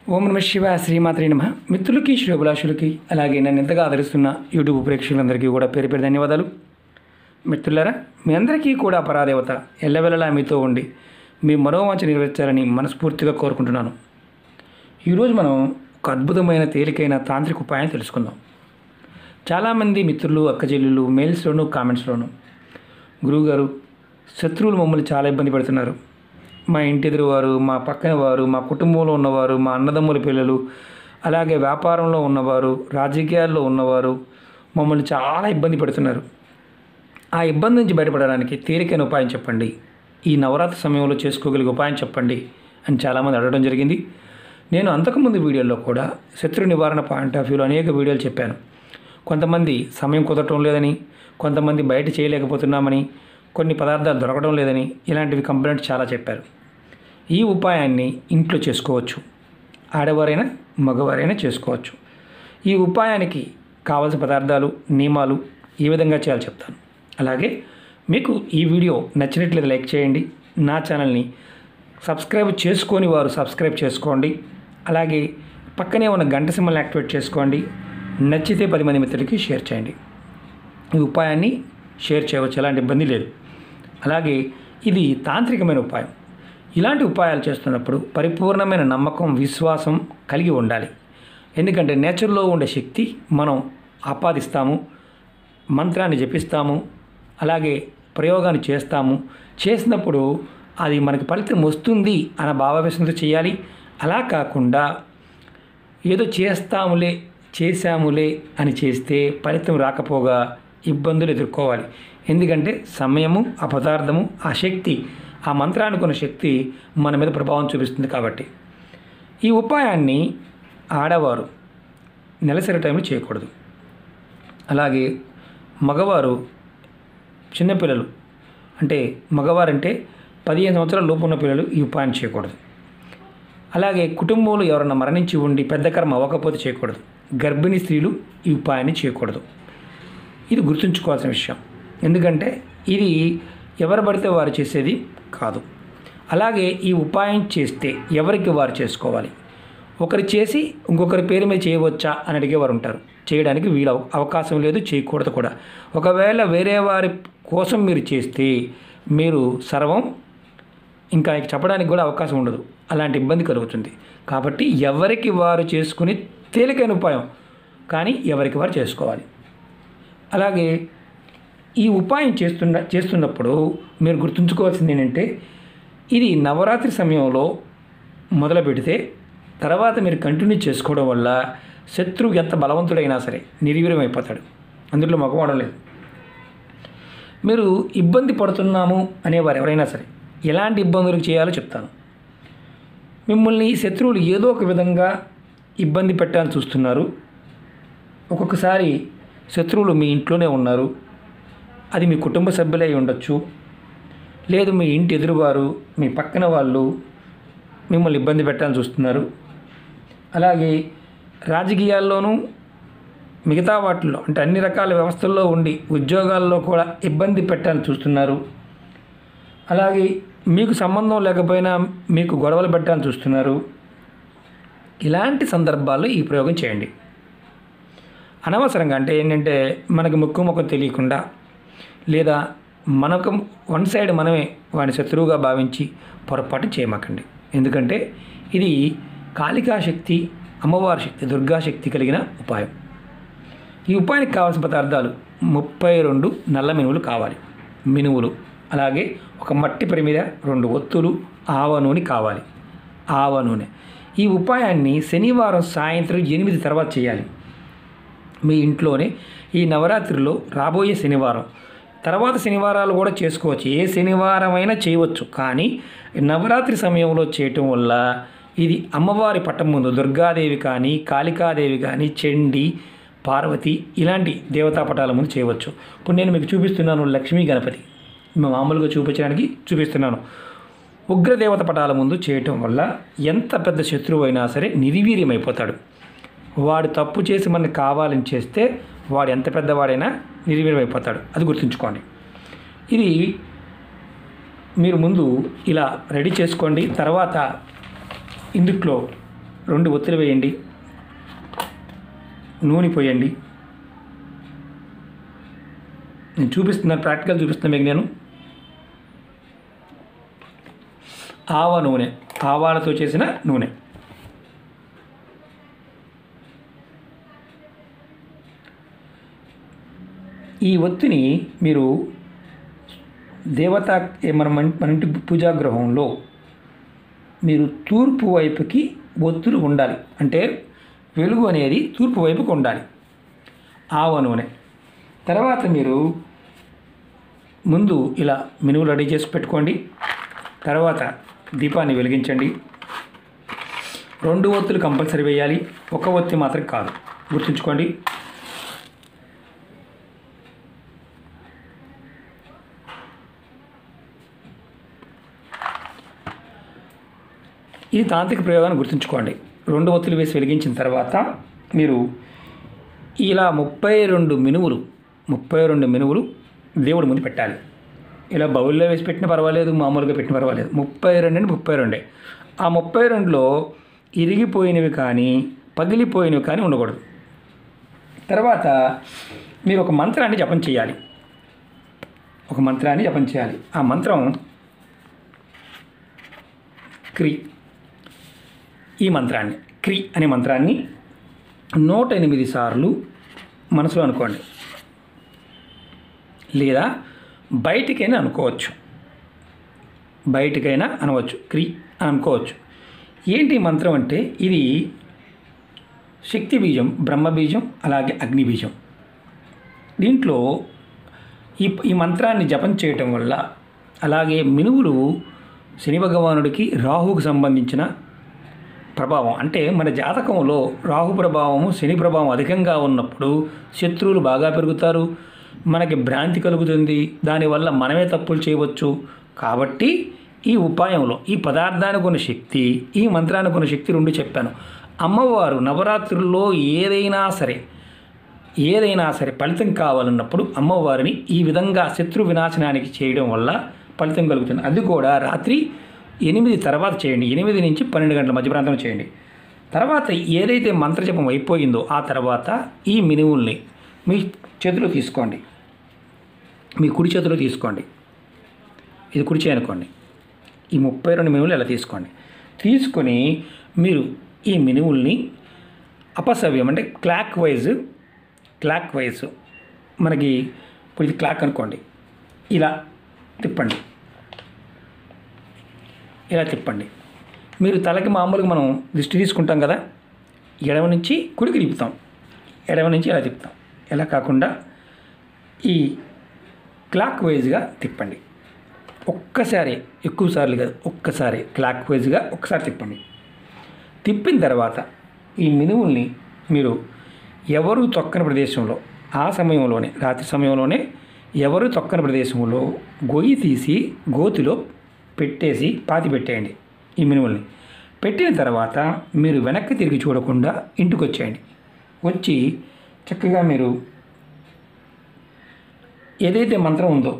ఓం నమః శివాయ శ్రీమాత్రే నమః. మిత్రులకి శ్రేయోభిలాషులకి అలాగే నన్ను ఎంతగా ఆదరిస్తున్న యూట్యూబ్ ప్రేక్షకులందరికీ కూడా పేరు పేరు ధన్యవాదాలు. మిత్రులారా, మీ అందరికీ కూడా పరాదేవత ఎల్లవెల్లలా మీతో ఉండి మీ మనోవాంఛ నెరవేర్చాలని మనస్ఫూర్తిగా కోరుకుంటున్నాను. ఈరోజు మనం ఒక అద్భుతమైన తేలికైన తాంత్రిక ఉపాయాన్ని తెలుసుకుందాం. చాలామంది మిత్రులు అక్కచెల్లెళ్ళు మెయిల్స్లోను కామెంట్స్లోను, గురువుగారు శత్రువులు మమ్మల్ని చాలా ఇబ్బంది పెడుతున్నారు, మా ఇంటి ఎదురువారు, మా పక్కన వారు, మా కుటుంబంలో ఉన్నవారు, మా అన్నదమ్ముల పిల్లలు, అలాగే వ్యాపారంలో ఉన్నవారు, రాజకీయాల్లో ఉన్నవారు మమ్మల్ని చాలా ఇబ్బంది పెడుతున్నారు. ఆ ఇబ్బంది నుంచి బయటపడడానికి తేలికైన ఉపాయం చెప్పండి, ఈ నవరాత్రి సమయంలో చేసుకోగలిగే ఉపాయం చెప్పండి అని చాలామంది అడగడం జరిగింది. నేను అంతకుముందు వీడియోల్లో కూడా శత్రు నివారణ పాయింట్ ఆఫ్ వ్యూలో అనేక వీడియోలు చెప్పాను. కొంతమంది సమయం కుదరటం లేదని, కొంతమంది బయట చేయలేకపోతున్నామని, కొన్ని పదార్థాలు దొరకడం లేదని ఇలాంటివి కంప్లైంట్స్ చాలా చెప్పారు. ఈ ఉపాయాన్ని ఇంట్లో చేసుకోవచ్చు, ఆడవారైనా మగవారైనా చేసుకోవచ్చు. ఈ ఉపాయానికి కావాల్సిన పదార్థాలు, నియమాలు ఏ విధంగా చేయాలో చెప్తాను. అలాగే మీకు ఈ వీడియో నచ్చినట్లయితే లైక్ చేయండి, నా ఛానల్ని సబ్స్క్రైబ్ చేసుకొని వారు సబ్స్క్రైబ్ చేసుకోండి, అలాగే పక్కనే ఉన్న గంట సింబల్ని యాక్టివేట్ చేసుకోండి. నచ్చితే 10 మంది మిత్రులకి షేర్ చేయండి. ఈ ఉపాయాన్ని షేర్ చేయవచ్చు, ఎలాంటి ఇబ్బంది లేదు. అలాగే ఇది తాంత్రికమైన ఉపాయం. ఇలాంటి ఉపాయాలు చేస్తున్నప్పుడు పరిపూర్ణమైన నమ్మకం, విశ్వాసం కలిగి ఉండాలి. ఎందుకంటే నేచర్లో ఉండే శక్తి మనం ఆపాదిస్తాము, మంత్రాన్ని జపిస్తాము, అలాగే ప్రయోగాన్ని చేస్తాము. చేసినప్పుడు అది మనకి ఫలితం వస్తుంది అన్న భావావేశంతో చేయాలి. అలా కాకుండా ఏదో చేశాములే అని చేస్తే ఫలితం రాకపోగా ఇబ్బందులు ఎదుర్కోవాలి. ఎందుకంటే సమయము, ఆ పదార్థము, ఆ శక్తి, ఆ మంత్రానికి ఉన్న శక్తి మన మీద ప్రభావం చూపిస్తుంది. కాబట్టి ఈ ఉపాయాన్ని ఆడవారు నెలసరి టైంలో చేయకూడదు. అలాగే మగవారు, చిన్నపిల్లలు, అంటే మగవారంటే 15 సంవత్సరాల లోపు ఉన్న పిల్లలు ఈ ఉపాయం చేయకూడదు. అలాగే కుటుంబంలో ఎవరన్నా మరణించి ఉండి పెద్ద కర్మ అవ్వకపోతే చేయకూడదు. గర్భిణీ స్త్రీలు ఈ ఉపాయాన్ని చేయకూడదు. ఇది గుర్తుంచుకోవాల్సిన విషయం. ఎందుకంటే ఇది ఎవరు పడితే వారు చేసేది కాదు. అలాగే ఈ ఉపాయం చేస్తే ఎవరికి వారు చేసుకోవాలి. ఒకరు చేసి ఇంకొకరి పేరు మీద చేయవచ్చా అని అడిగేవారు ఉంటారు. చేయడానికి వీలు అవకాశం లేదు, చేయకూడదు కూడా. ఒకవేళ వేరే వారి కోసం మీరు చేస్తే మీరు సర్వం ఇంకా చెప్పడానికి కూడా అవకాశం ఉండదు, అలాంటి ఇబ్బంది కలుగుతుంది. కాబట్టి ఎవరికి వారు చేసుకుని తేలికైన ఉపాయం, కానీ ఎవరికి వారు చేసుకోవాలి. అలాగే ఈ ఉపాయం చేస్తున్నప్పుడు మీరు గుర్తుంచుకోవాల్సింది ఏంటంటే, ఇది నవరాత్రి సమయంలో మొదలు పెడితే తర్వాత మీరు కంటిన్యూ చేసుకోవడం వల్ల శత్రువు ఎంత బలవంతుడైనా సరే నిర్వీర్యం అయిపోతాడు. అందులో మగవాడం లేదు. మీరు ఇబ్బంది పడుతున్నాము అనేవారు ఎవరైనా సరే ఎలాంటి ఇబ్బందులు చేయాలో చెప్తాను. మిమ్మల్ని శత్రువులు ఏదో ఒక విధంగా ఇబ్బంది పెట్టాలని చూస్తున్నారు. ఒక్కొక్కసారి శత్రువులు మీ ఇంట్లోనే ఉన్నారు. అది మీ కుటుంబ సభ్యులై ఉండొచ్చు, లేదు మీ ఇంటి ఎదురువారు, మీ పక్కన వాళ్ళు మిమ్మల్ని ఇబ్బంది పెట్టాలని చూస్తున్నారు. అలాగే రాజకీయాల్లోనూ మిగతా వాటిల్లో, అంటే అన్ని రకాల వ్యవస్థల్లో ఉండి ఉద్యోగాల్లో కూడా ఇబ్బంది పెట్టాలని చూస్తున్నారు. అలాగే మీకు సంబంధం లేకపోయినా మీకు గొడవలు పెట్టాలని చూస్తున్నారు. ఇలాంటి సందర్భాల్లో ఈ ప్రయోగం చేయండి. అనవసరంగా, అంటే ఏంటంటే మనకు ముక్కు తెలియకుండా, లేదా మనకు వన్ సైడ్ మనమే వాడిని శత్రువుగా భావించి పొరపాటు చేయమాకండి. ఎందుకంటే ఇది కాళికా శక్తి, అమ్మవారి శక్తి, దుర్గాశక్తి కలిగిన ఉపాయం. ఈ ఉపాయానికి కావాల్సిన పదార్థాలు 32 నల్ల మినువులు కావాలి, మినువులు. అలాగే ఒక మట్టి ప్రమిద, 2 ఒత్తులు, ఆవ నూనె కావాలి, ఆవ నూనె. ఈ ఉపాయాన్ని శనివారం సాయంత్రం 8 తర్వాత చేయాలి. మీ ఇంట్లోనే ఈ నవరాత్రిలో రాబోయే శనివారం, తర్వాత శనివారాలు కూడా చేసుకోవచ్చు, ఏ శనివారం అయినా చేయవచ్చు. కానీ నవరాత్రి సమయంలో చేయటం వల్ల ఇది అమ్మవారి పట్టం ముందు దుర్గాదేవి కానీ, కాళికాదేవి కానీ, చండి, పార్వతి ఇలాంటి దేవతా పటాల ముందు చేయవచ్చు. ఇప్పుడు నేను మీకు చూపిస్తున్నాను లక్ష్మీ గణపతి, మామూలుగా చూపిస్తున్నాను. ఉగ్రదేవత పటాల ముందు చేయటం వల్ల ఎంత పెద్ద శత్రువు అయినా సరే నిర్వీర్యమైపోతాడు. వాడు తప్పు చేసి మనకి కావాలని చేస్తే వాడు ఎంత పెద్దవాడైనా నిర్వీర్యమైపోతాడు. అది గుర్తుంచుకోండి. ఇది మీరు ముందు ఇలా రెడీ చేసుకోండి. తర్వాత ఇందులో 2 ఒత్తులు వేయండి, నూనె పోయండి. నేను చూపిస్తున్నాను, ప్రాక్టికల్ చూపిస్తున్నాను మీకు నేను. ఆవ నూనె, ఆవాలతో చేసిన నూనె. ఈ ఒత్తిని మీరు దేవత మన ఇంటి పూజాగృహంలో మీరు తూర్పు వైపుకి ఒత్తులు ఉండాలి. అంటే వెలుగు అనేది తూర్పు వైపుకి ఉండాలి. ఆవ నూనె. తర్వాత మీరు ముందు ఇలా మినువులు రెడీ చేసి పెట్టుకోండి. తర్వాత దీపాన్ని వెలిగించండి. 2 ఒత్తులు కంపల్సరీ వేయాలి, 1 ఒత్తి మాత్రం కాదు, గుర్తుంచుకోండి. ఈ తాంత్రిక ప్రయోగాన్ని గుర్తుంచుకోండి. 2 ఒత్తులు వేసి వెలిగించిన తర్వాత మీరు ఇలా 32 మినువులు దేవుడి ముందు పెట్టాలి. ఇలా బౌల్లో వేసి పెట్టిన పర్వాలేదు, మామూలుగా పెట్టిన పర్వాలేదు. 32 ఆ 32లో ఇరిగిపోయినవి కానీ పగిలిపోయినవి కానీ ఉండకూడదు. తర్వాత మీరు ఒక మంత్రాన్ని జపం చేయాలి. ఆ మంత్రం క్రీ. ఈ మంత్రాన్ని, క్రీ అనే మంత్రాన్ని 108 సార్లు మనసులో అనుకోండి, లేదా బయటికైనా అనవచ్చు. క్రీ అని అనుకోవచ్చు. ఏంటి మంత్రం అంటే ఇది శక్తి బీజం, బ్రహ్మ బీజం, అలాగే అగ్ని బీజం. దీంట్లో ఈ మంత్రాన్ని జపం చేయటం వల్ల, అలాగే మినువులు శని భగవానుడికి రాహువుకు సంబంధించిన ప్రభావం. అంటే మన జాతకంలో రాహు ప్రభావము, శని ప్రభావం అధికంగా ఉన్నప్పుడు శత్రువులు బాగా పెరుగుతారు, మనకి భ్రాంతి కలుగుతుంది, దానివల్ల మనమే తప్పులు చేయవచ్చు. కాబట్టి ఈ ఉపాయంలో ఈ పదార్థానికి ఉన్న శక్తి, ఈ మంత్రానికి ఉన్న శక్తి 2 చెప్పాను. అమ్మవారు నవరాత్రుల్లో ఏదైనా సరే ఫలితం కావాలన్నప్పుడు అమ్మవారిని ఈ విధంగా శత్రు వినాశనానికి చేయడం వల్ల ఫలితం కలుగుతుంది. అది కూడా రాత్రి 8 తర్వాత చేయండి. 8 నుంచి 12 గంటల మధ్య ప్రాంతంలో చేయండి. తర్వాత ఏదైతే మంత్రజపం అయిపోయిందో ఆ తర్వాత ఈ మినువుల్ని మీ చేతిలో తీసుకోండి, మీ కుడి చేతిలో తీసుకోండి. ఇది కుడి చేయి అనుకోండి. ఈ 32 మినువులు ఇలా తీసుకోండి. తీసుకొని మీరు ఈ మినువుల్ని అపసవ్యం అంటే క్లాక్ వైజ్ మనకి ఇప్పుడు ఇది క్లాక్ అనుకోండి, ఇలా తిప్పండి. మీరు తలకి మామూలుగా మనం దిష్టి తీసుకుంటాం కదా, ఎడమ నుంచి కుడికి తిప్పుతాం, ఎడమ నుంచి ఇలా తిప్పుతాం. ఎలా కాకుండా ఈ క్లాక్ వైజ్గా తిప్పండి. ఒక్కసారి, ఎక్కువసార్లు కాదు, ఒక్కసారి క్లాక్ వైజ్గా ఒక్కసారి తిప్పండి. తిప్పిన తర్వాత ఈ మినువుల్ని మీరు ఎవరు తొక్కని ప్రదేశంలో, ఆ సమయంలోనే రాత్రి సమయంలోనే ఎవరు తొక్కని ప్రదేశంలో గొయ్యి తీసి గోతిలో పెట్టేసి పాతి పెట్టేయండి. ఈ మినువుల్ని పెట్టిన తర్వాత మీరు వెనక్కి తిరిగి చూడకుండా ఇంటికి వచ్చేయండి. వచ్చి చక్కగా మీరు ఏదైతే మంత్రం ఉందో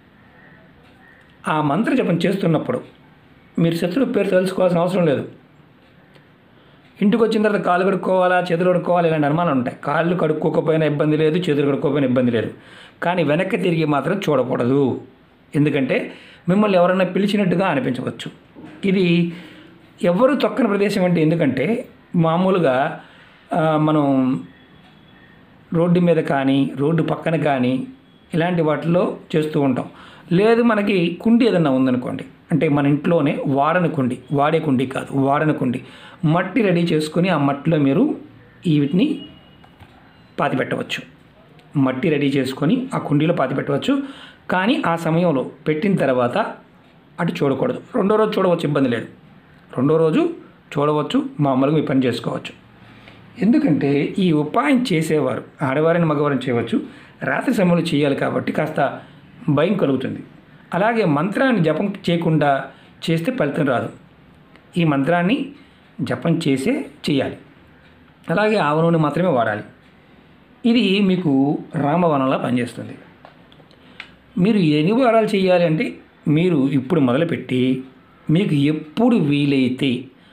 ఆ మంత్ర జపం చేస్తున్నప్పుడు మీరు శత్రువు పేరు తెలుసుకోవాల్సిన అవసరం లేదు. ఇంటికి వచ్చిన తర్వాత కాళ్ళు కడుక్కోవాలా, చేతులు కడుక్కోవాలి, ఇలాంటి అనుమానాలు ఉంటాయి. కాళ్ళు కడుక్కోకపోయినా ఇబ్బంది లేదు, చేతులు కడుక్కోకపోయినా ఇబ్బంది లేదు. కానీ వెనక్కి తిరిగి మాత్రం చూడకూడదు. ఎందుకంటే మిమ్మల్ని ఎవరైనా పిలిచినట్టుగా అనిపించవచ్చు. ఇది ఎవరు తొక్కని ప్రదేశం అంటే, ఎందుకంటే మామూలుగా మనం రోడ్డు మీద కానీ రోడ్డు పక్కన కానీ ఇలాంటి వాటిల్లో చేస్తూ ఉంటాం. లేదు మనకి కుండి ఏదన్నా ఉందనుకోండి, అంటే మన ఇంట్లోనే వాడే కుండి కాదు, వాడని కుండి, మట్టి రెడీ చేసుకొని ఆ మట్టిలో మీరు వీటిని పాతి పెట్టవచ్చు. మట్టి రెడీ చేసుకొని ఆ కుండీలో పాతి పెట్టవచ్చు. కానీ ఆ సమయంలో పెట్టిన తర్వాత అటు చూడకూడదు. 2వ రోజు చూడవచ్చు, ఇబ్బంది లేదు. 2వ రోజు చూడవచ్చు, మామూలుగా మీ పని చేసుకోవచ్చు. ఎందుకంటే ఈ ఉపాయం చేసేవారు ఆడవారిని మగవారిని చేయవచ్చు, రాత్రి సమయంలో చేయాలి కాబట్టి కాస్త భయం కలుగుతుంది. అలాగే మంత్రాన్ని జపం చేయకుండా చేస్తే ఫలితం రాదు. ఈ మంత్రాన్ని జపం చేసే చేయాలి. అలాగే ఆవ నూనె మాత్రమే వాడాలి. ఇది మీకు రామవనంలా పనిచేస్తుంది. మీరు ఎన్ని వారాలు చేయాలి అంటే, మీరు ఇప్పుడు మొదలుపెట్టి మీకు ఎప్పుడు వీలైతే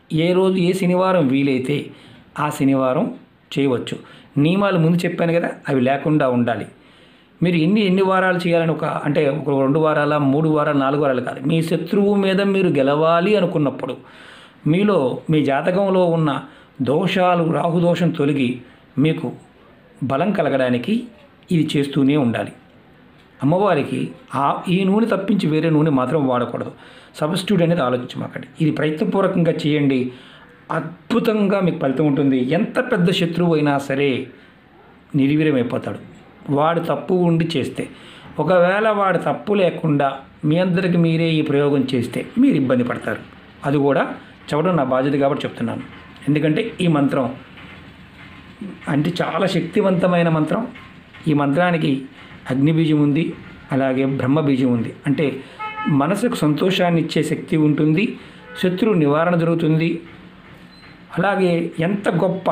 ఏ రోజు ఏ శనివారం వీలైతే ఆ శనివారం చేయవచ్చు. నియమాలు ముందు చెప్పాను కదా, అవి లేకుండా ఉండాలి. మీరు ఎన్ని వారాలు చేయాలని అంటే ఒక 2 వారాల 3 వారాలు 4 వారాలు కాదు. మీ శత్రువు మీద మీరు గెలవాలి అనుకున్నప్పుడు మీలో మీ జాతకంలో ఉన్న దోషాలు, రాహుదోషం తొలగి మీకు బలం కలగడానికి ఇది చేస్తూనే ఉండాలి. అమ్మవారికి ఈ నూనె తప్పించి వేరే నూనె మాత్రం వాడకూడదు. సబ్స్టిట్యూట్ అనేది ఆలోచించమాకండి. ఇది ప్రయత్నపూర్వకంగా చేయండి. అద్భుతంగా మీకు ఫలితం ఉంటుంది. ఎంత పెద్ద శత్రువు అయినా సరే నిర్వీర్యమైపోతాడు వాడు తప్పు ఉండి చేస్తే. ఒకవేళ వాడు తప్పు లేకుండా మీ అందరికి మీరే ఈ ప్రయోగం చేస్తే మీరు ఇబ్బంది పడతారు. అది కూడా చెప్పడం నా బాధ్యత కాబట్టి చెప్తున్నాను. ఎందుకంటే ఈ మంత్రం అంటే చాలా శక్తివంతమైన మంత్రం. ఈ మంత్రానికి అగ్నిబీజం ఉంది, అలాగే బ్రహ్మబీజం ఉంది. అంటే మనసుకు సంతోషాన్ని ఇచ్చే శక్తి ఉంటుంది, శత్రు నివారణ జరుగుతుంది. అలాగే ఎంత గొప్ప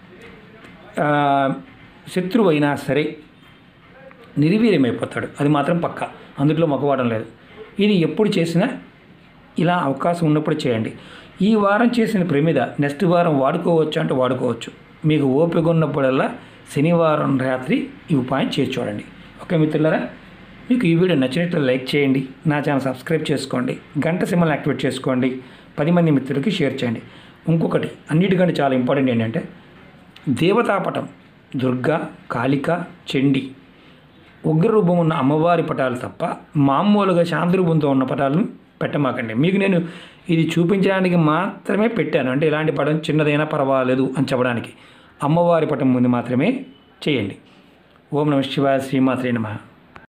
శత్రువు అయినా సరే నిర్వీర్యమైపోతాడు. అది మాత్రం పక్కా, అందులో మొక్కవాడం లేదు. ఇది ఎప్పుడు చేసినా ఇలా అవకాశం ఉన్నప్పుడు చేయండి. ఈ వారం చేసిన ప్రమిద నెక్స్ట్ వారం వాడుకోవచ్చు అంటే వాడుకోవచ్చు. మీకు ఓపిక ఉన్నప్పుడల్లా శనివారం రాత్రి ఈ ఉపాయం చేసి చూడండి. ఓకే మిత్రులారా, మీకు ఈ వీడియో నచ్చినట్లు లైక్ చేయండి, నా ఛానల్ సబ్స్క్రైబ్ చేసుకోండి, గంట సింబల్ యాక్టివేట్ చేసుకోండి, 10 మంది మిత్రులకి షేర్ చేయండి. ఇంకొకటి అన్నిటికంటే చాలా ఇంపార్టెంట్ ఏంటంటే దేవతాపటం, దుర్గా, కాళిక, చండి, ఉగ్రరూపం ఉన్న అమ్మవారి పటాలు తప్ప మామూలుగా శాంతి రూపంతో ఉన్న పటాలను పెట్టమాకండి. మీకు నేను ఇది చూపించడానికి మాత్రమే పెట్టాను. అంటే ఇలాంటి పటం చిన్నదైనా పర్వాలేదు అని చెప్పడానికి. అమ్మవారి పటం ముందు మాత్రమే చేయండి. ఓం నమః శివాయ. శ్రీమాత్రే నమః.